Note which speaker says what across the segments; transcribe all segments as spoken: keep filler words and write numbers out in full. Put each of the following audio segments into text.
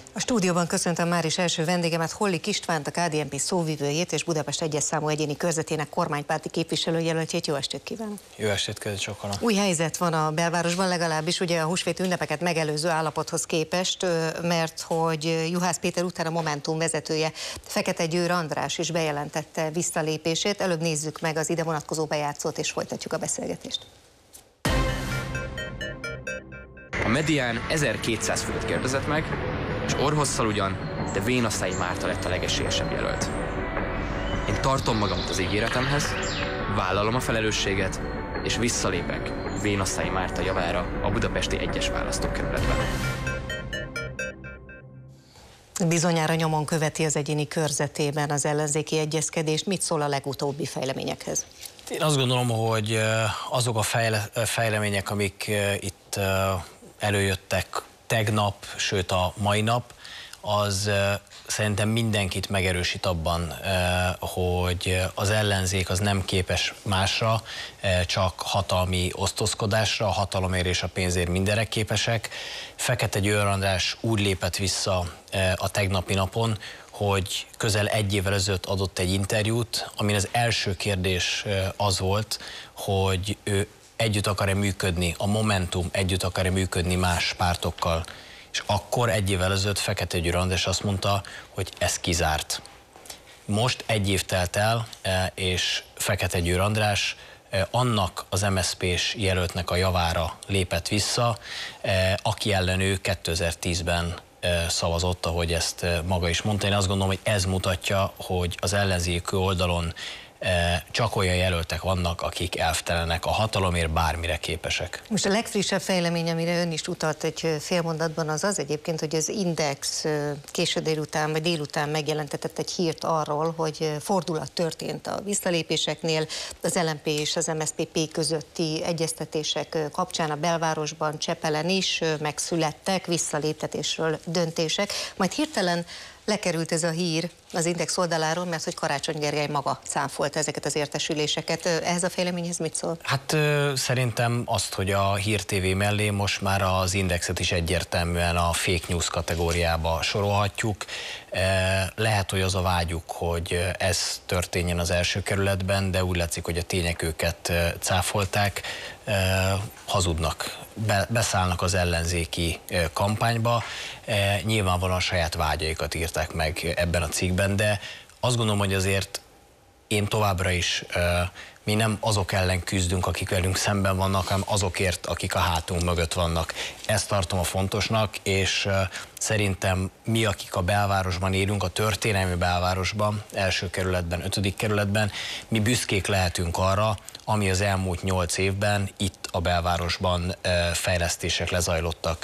Speaker 1: A stúdióban köszöntöm már is első vendégemet, Hollik Istvánt, a ká dé en pé szóvivőjét és Budapest egyes számú egyéni körzetének kormánypárti képviselőjelöltjét. Jó estét kívánok! Jó
Speaker 2: estét, kedves Csokana!
Speaker 1: Új helyzet van a belvárosban, legalábbis ugye a húsvéti ünnepeket megelőző állapothoz képest, mert hogy Juhász Péter után a Momentum vezetője, Fekete Győr András is bejelentette visszalépését. Előbb nézzük meg az ide vonatkozó bejátszót, és folytatjuk a beszélgetést.
Speaker 3: A Medián ezerkétszáz főt kérdezett meg, és orrhosszal ugyan, de Vénasztályi Márta lett a legesélyesebb jelölt. Én tartom magamat az ígéretemhez, vállalom a felelősséget, és visszalépek Vénasztályi Márta javára a budapesti egyes választókerületben.
Speaker 1: Bizonyára nyomon követi az egyéni körzetében az ellenzéki egyezkedést. Mit szól a legutóbbi fejleményekhez?
Speaker 2: Én azt gondolom, hogy azok a fejle fejlemények, amik itt előjöttek tegnap, sőt a mai nap, az szerintem mindenkit megerősít abban, hogy az ellenzék az nem képes másra, csak hatalmi osztozkodásra, a hatalomért és a pénzért mindenre képesek. Fekete Győr András úgy lépett vissza a tegnapi napon, hogy közel egy évvel ezelőtt adott egy interjút, amin az első kérdés az volt, hogy ő együtt akar-e működni, a Momentum együtt akar-e működni más pártokkal. És akkor egy évvel ezelőtt Fekete Győr András azt mondta, hogy ez kizárt. Most egy év telt el, és Fekete Győr András annak az em es zé pés jelöltnek a javára lépett vissza, aki ellen ő kétezer-tízben szavazott, ahogy ezt maga is mondta. Én azt gondolom, hogy ez mutatja, hogy az ellenzéki oldalon csak olyan jelöltek vannak, akik elvtelenek, a hatalomért bármire képesek.
Speaker 1: Most a legfrissebb fejlemény, amire ön is utalt egy fél mondatban, az az egyébként, hogy az Index késő délután vagy délután megjelentetett egy hírt arról, hogy fordulat történt a visszalépéseknél, az el en pé és az em es zé pé közötti egyeztetések kapcsán a belvárosban, Csepelen is megszülettek visszaléptetésről döntések, majd hirtelen lekerült ez a hír az Index oldaláról, mert hogy Karácsony Gergely maga cáfolta ezeket az értesüléseket. Ehhez a fejleményhez mit szól?
Speaker 2: Hát szerintem azt, hogy a Hír té vé mellé most már az Indexet is egyértelműen a fake news kategóriába sorolhatjuk. Lehet, hogy az a vágyuk, hogy ez történjen az első kerületben, de úgy látszik, hogy a tények őket cáfolták, hazudnak, Be, beszállnak az ellenzéki kampányba, nyilvánvalóan a saját vágyaikat írták meg ebben a cikkben, de azt gondolom, hogy azért én továbbra is, mi nem azok ellen küzdünk, akik velünk szemben vannak, hanem azokért, akik a hátunk mögött vannak. Ezt tartom a fontosnak, és szerintem mi, akik a belvárosban élünk, a történelmi belvárosban, első kerületben, ötödik kerületben, mi büszkék lehetünk arra, ami az elmúlt nyolc évben itt a belvárosban fejlesztések lezajlottak.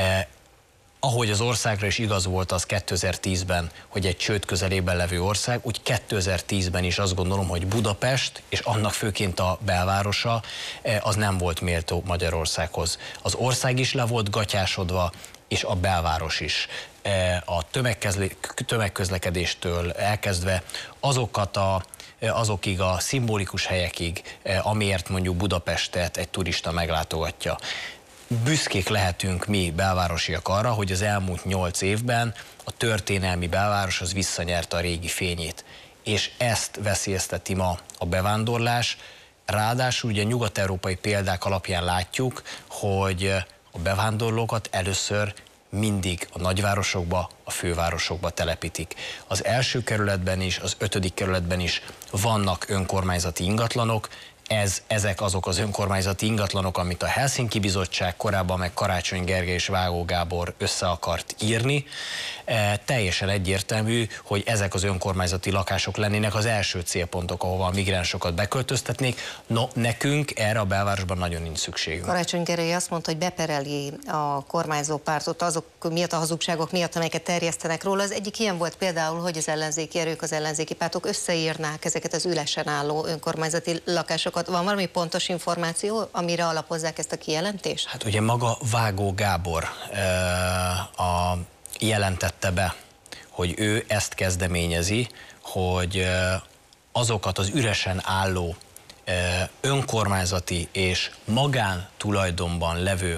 Speaker 2: Ahogy az országra is igaz volt az kétezer-tízben, hogy egy csőd közelében levő ország, úgy kétezer-tízben is azt gondolom, hogy Budapest, és annak főként a belvárosa, az nem volt méltó Magyarországhoz. Az ország is le volt gatyásodva, és a belváros is. A tömegközlekedéstől elkezdve azokat a azokig a szimbolikus helyekig, amiért mondjuk Budapestet egy turista meglátogatja. Büszkék lehetünk mi belvárosiak arra, hogy az elmúlt nyolc évben a történelmi belváros az visszanyerte a régi fényét. És ezt veszélyezteti ma a bevándorlás. Ráadásul ugye nyugat-európai példák alapján látjuk, hogy a bevándorlókat először mindig a nagyvárosokba, a fővárosokba telepítik. Az első kerületben is, az ötödik kerületben is vannak önkormányzati ingatlanok, Ez, ezek azok az önkormányzati ingatlanok, amit a Helsinki Bizottság korábban meg Karácsony Gergely és Vágó Gábor össze akart írni. E, teljesen egyértelmű, hogy ezek az önkormányzati lakások lennének az első célpontok, ahova a migránsokat beköltöztetnék. No, nekünk erre a belvárosban nagyon nincs szükségünk.
Speaker 1: Karácsony Gergely azt mondta, hogy bepereli a kormányzó pártot azok miatt, a hazugságok miatt, amelyeket terjesztenek róla. Az egyik ilyen volt például, hogy az ellenzéki erők, az ellenzéki pártok összeírnák ezeket az ülesen álló önkormányzati lakásokat. Van valami pontos információ, amire alapozzák ezt a kijelentést?
Speaker 2: Hát ugye maga Vágó Gábor e, a, jelentette be, hogy ő ezt kezdeményezi, hogy e, azokat az üresen álló e, önkormányzati és magántulajdonban levő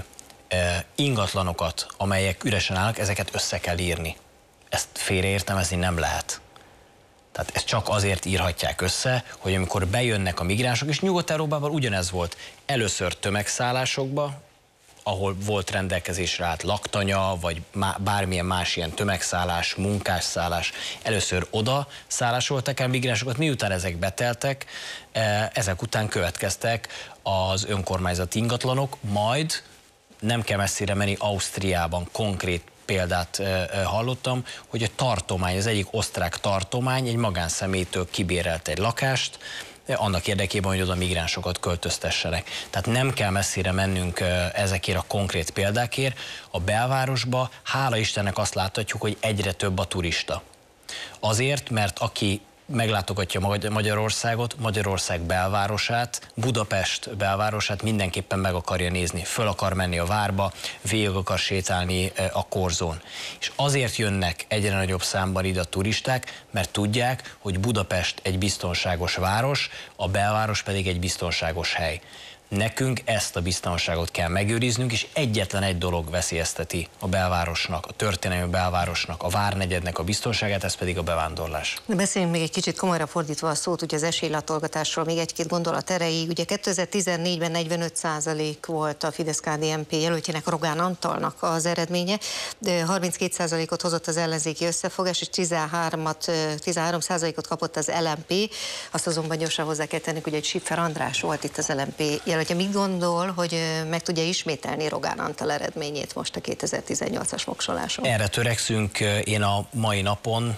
Speaker 2: ingatlanokat, amelyek üresen állnak, ezeket össze kell írni. Ezt félreértelmezni nem lehet. Tehát ezt csak azért írhatják össze, hogy amikor bejönnek a migránsok, és Nyugat-Európában ugyanez volt, először tömegszállásokba, ahol volt rendelkezésre állt laktanya, vagy bármilyen más ilyen tömegszállás, munkásszállás, először oda szállásoltak el migránsokat, miután ezek beteltek, ezek után következtek az önkormányzati ingatlanok, majd nem kell messzire menni, Ausztriában konkrét példát hallottam, hogy a tartomány, az egyik osztrák tartomány egy magánszemélytől kibérelt egy lakást, annak érdekében, hogy oda migránsokat költöztessenek. Tehát nem kell messzire mennünk ezekért a konkrét példákért. A belvárosba, hála Istennek azt láthatjuk, hogy egyre több a turista. Azért, mert aki meglátogatja Magyarországot, Magyarország belvárosát, Budapest belvárosát mindenképpen meg akarja nézni, föl akar menni a várba, végig akar sétálni a korzón. És azért jönnek egyre nagyobb számban ide a turisták, mert tudják, hogy Budapest egy biztonságos város, a belváros pedig egy biztonságos hely. Nekünk ezt a biztonságot kell megőriznünk, és egyetlen egy dolog veszélyezteti a belvárosnak, a történelmi belvárosnak, a várnegyednek a biztonságát, ez pedig a bevándorlás.
Speaker 1: De beszéljünk még egy kicsit komolyra fordítva a szót, ugye az esélylatolgatásról még egy-két gondolat erejéig. Ugye kétezer-tizennégyben negyvenöt százalék volt a Fidesz-ká dé en pé jelöltjének, Rogán Antalnak az eredménye, de harminckét százalékot hozott az ellenzéki összefogás, és tizenhárom százalékot kapott az el em pé. Azt azonban gyorsan hozzá kell tenni, hogy Schiffer András volt itt az el em pé jelöltje. Mit gondol, hogy meg tudja ismételni Rogán Antal eredményét most a kétezer-tizennyolcas voksoláson?
Speaker 2: Erre törekszünk. Én a mai napon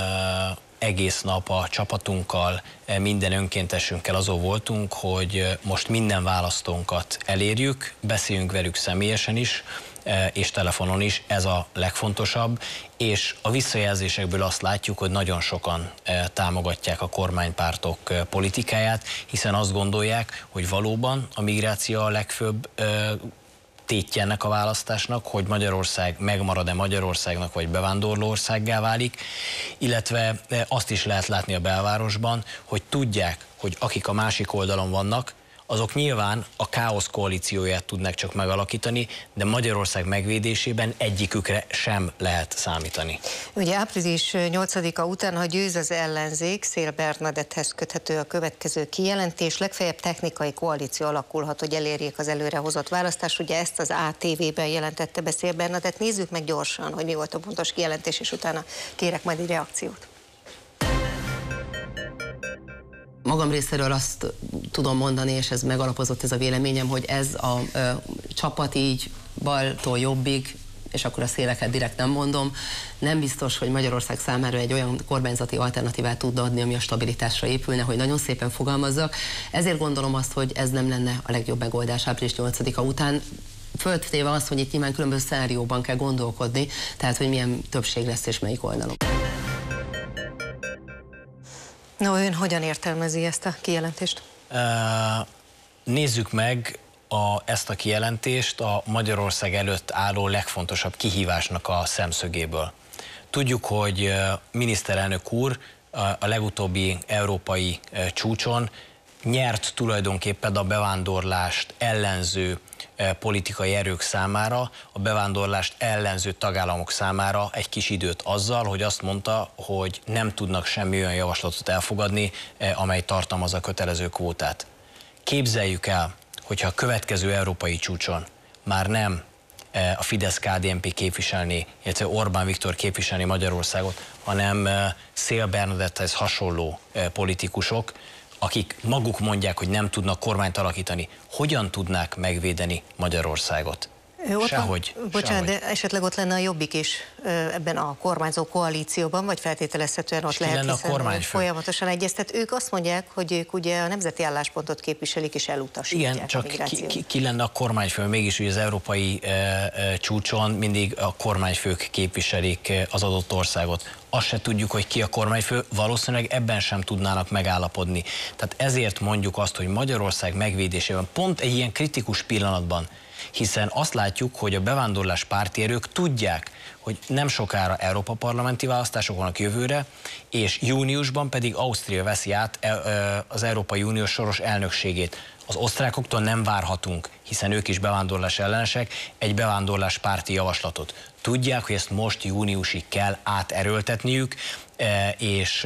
Speaker 2: egész nap a csapatunkkal, minden önkéntesünkkel azon voltunk, hogy most minden választónkat elérjük, beszéljünk velük személyesen is, és telefonon is, ez a legfontosabb, és a visszajelzésekből azt látjuk, hogy nagyon sokan támogatják a kormánypártok politikáját, hiszen azt gondolják, hogy valóban a migráció a legfőbb tétje ennek a választásnak, hogy Magyarország megmarad-e Magyarországnak, vagy bevándorló országgá válik, illetve azt is lehet látni a belvárosban, hogy tudják, hogy akik a másik oldalon vannak, azok nyilván a káosz koalícióját tudnak csak megalakítani, de Magyarország megvédésében egyikükre sem lehet számítani.
Speaker 1: Ugye április nyolcadika után, ha győz az ellenzék, Szél Bernadetthez köthető a következő kijelentés, legfeljebb technikai koalíció alakulhat, hogy elérjék az előrehozott választást. Ugye ezt az á té vében jelentette be Szél Bernadett. Nézzük meg gyorsan, hogy mi volt a pontos kijelentés, és utána kérek majd egy reakciót.
Speaker 4: Magam részéről azt tudom mondani, és ez megalapozott ez a véleményem, hogy ez a ö, csapat így baltól jobbig, és akkor a széleket direkt nem mondom, nem biztos, hogy Magyarország számára egy olyan kormányzati alternatívát tudna adni, ami a stabilitásra épülne, hogy nagyon szépen fogalmazzak. Ezért gondolom azt, hogy ez nem lenne a legjobb megoldás április nyolcadika után. Föltéve azt, hogy itt nyilván különböző szenárióban kell gondolkodni, tehát hogy milyen többség lesz és melyik oldalon.
Speaker 1: No, ön hogyan értelmezi ezt a kijelentést?
Speaker 2: Nézzük meg a, ezt a kijelentést a Magyarország előtt álló legfontosabb kihívásnak a szemszögéből. Tudjuk, hogy miniszterelnök úr a legutóbbi európai csúcson nyert tulajdonképpen a bevándorlást ellenző politikai erők számára, a bevándorlást ellenző tagállamok számára egy kis időt azzal, hogy azt mondta, hogy nem tudnak semmi olyan javaslatot elfogadni, amely tartalmaz a kötelező kvótát. Képzeljük el, hogyha a következő európai csúcson már nem a Fidesz-ká dé en pé képviselni, illetve Orbán Viktor képviselni Magyarországot, hanem Szél Bernadetthez hasonló politikusok, akik maguk mondják, hogy nem tudnak kormányt alakítani, hogyan tudnák megvédeni Magyarországot? Sehogy.
Speaker 1: Bocsánat, de esetleg ott lenne a Jobbik is ebben a kormányzó koalícióban, vagy feltételezhetően ott lehet, hiszen folyamatosan egyeztet. Ők azt mondják, hogy ők ugye a nemzeti álláspontot képviselik és elutasítják.
Speaker 2: Igen, csak ki, ki, ki lenne a kormányfő? Mégis ugye az európai e, e, csúcson mindig a kormányfők képviselik az adott országot. Azt se tudjuk, hogy ki a kormányfő, valószínűleg ebben sem tudnának megállapodni. Tehát ezért mondjuk azt, hogy Magyarország megvédésében pont egy ilyen kritikus pillanatban Hiszen azt látjuk, hogy a bevándorlás párti erők tudják, hogy nem sokára Európa parlamenti választások vannak jövőre, és júniusban pedig Ausztria veszi át az Európai Unió soros elnökségét. Az osztrákoktól nem várhatunk, hiszen ők is bevándorlás ellenesek, egy bevándorlás párti javaslatot. Tudják, hogy ezt most júniusig kell áterőltetniük, és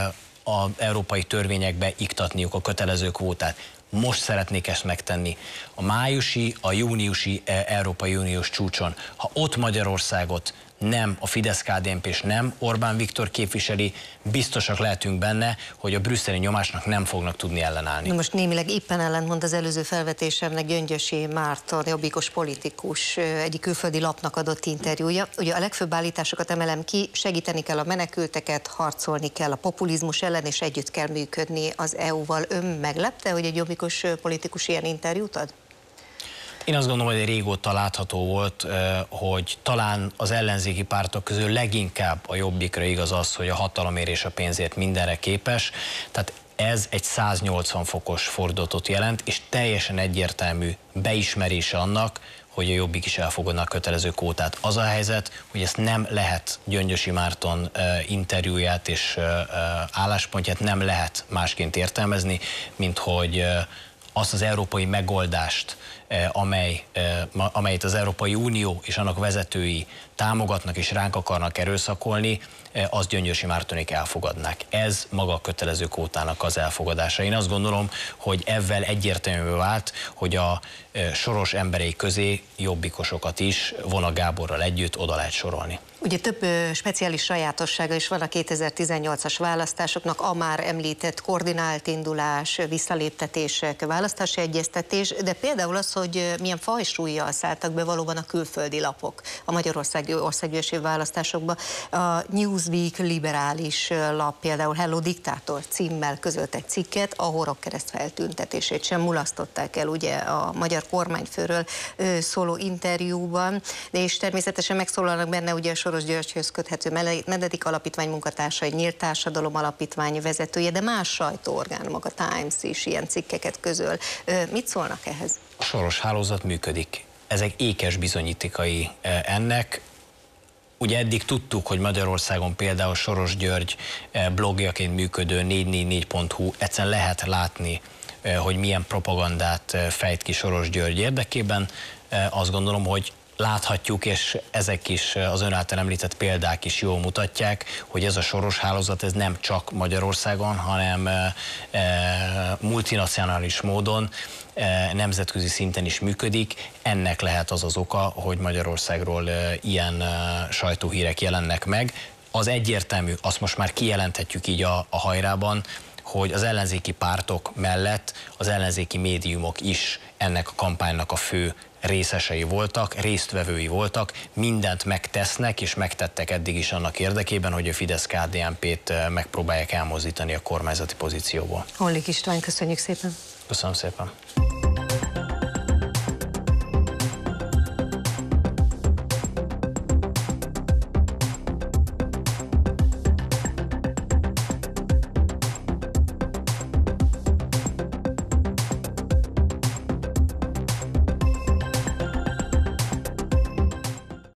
Speaker 2: az európai törvényekbe iktatniuk a kötelező kvótát. Most szeretnék ezt megtenni. A májusi, a júniusi Európai Uniós csúcson. Ha ott Magyarországot nem a Fidesz-ká dé en pé és nem Orbán Viktor képviseli, biztosak lehetünk benne, hogy a brüsszeli nyomásnak nem fognak tudni ellenállni.
Speaker 1: Na most némileg éppen ellentmond az előző felvetésemnek Gyöngyösi Márton, jobbikos politikus egyik külföldi lapnak adott interjúja. Ugye a legfőbb állításokat emelem ki, segíteni kell a menekülteket, harcolni kell a populizmus ellen, és együtt kell működni az é u-val. Ön meglepte, hogy egy jobbikos politikus ilyen interjút ad?
Speaker 2: Én azt gondolom, hogy régóta látható volt, hogy talán az ellenzéki pártok közül leginkább a Jobbikra igaz az, hogy a hatalomért és a pénzért mindenre képes. Tehát ez egy száznyolcvan fokos fordulatot jelent, és teljesen egyértelmű beismerése annak, hogy a Jobbik is elfogadna a kötelező kvótát. Az a helyzet, hogy ezt nem lehet, Gyöngyösi Márton interjúját és álláspontját nem lehet másként értelmezni, mint hogy azt az európai megoldást, amely, amelyet az Európai Unió és annak vezetői támogatnak és ránk akarnak erőszakolni, azt Gyöngyösi Mártonék elfogadnák. Ez maga a kötelező kvótának az elfogadása. Én azt gondolom, hogy ezzel egyértelművé vált, hogy a soros emberei közé jobbikosokat is Vona Gáborral együtt oda lehet sorolni.
Speaker 1: Ugye több speciális sajátossága is van a kétezer-tizennyolcas választásoknak, a már említett koordinált indulás, visszaléptetések, választási egyeztetés, de például az, hogy milyen fajsúllyal szálltak be valóban a külföldi lapok a magyarországi országgyűlési választásokba. A Newsweek liberális lap például Hello Diktátor címmel közölt egy cikket, a horogkereszt feltüntetését sem mulasztották el ugye a magyar kormányfőről szóló interjúban, és természetesen megszólalnak benne ugye a Soros Györgyhöz köthető Mededik Alapítvány munkatársa, egy Nyílt Társadalom Alapítvány vezetője, de más sajtóorgánumok, a Times is ilyen cikkeket közöl. Mit szólnak ehhez?
Speaker 2: A Soros hálózat működik. Ezek ékes bizonyítékai ennek. Ugye eddig tudtuk, hogy Magyarországon például Soros György blogjaként működő négy négy négy pont hu egyszerűen lehet látni, hogy milyen propagandát fejt ki Soros György érdekében. Azt gondolom, hogy láthatjuk, és ezek is az ön által említett példák is jól mutatják, hogy ez a Soros hálózat ez nem csak Magyarországon, hanem e, e, multinacionális módon, e, nemzetközi szinten is működik. Ennek lehet az az oka, hogy Magyarországról e, ilyen e, sajtóhírek jelennek meg. Az egyértelmű, azt most már kijelenthetjük így a, a hajrában, hogy az ellenzéki pártok mellett az ellenzéki médiumok is ennek a kampánynak a fő részesei voltak, résztvevői voltak, mindent megtesznek és megtettek eddig is annak érdekében, hogy a Fidesz-ká dé en pét megpróbálják elmozdítani a kormányzati pozícióból.
Speaker 1: Hollik István, köszönjük szépen!
Speaker 2: Köszönöm szépen!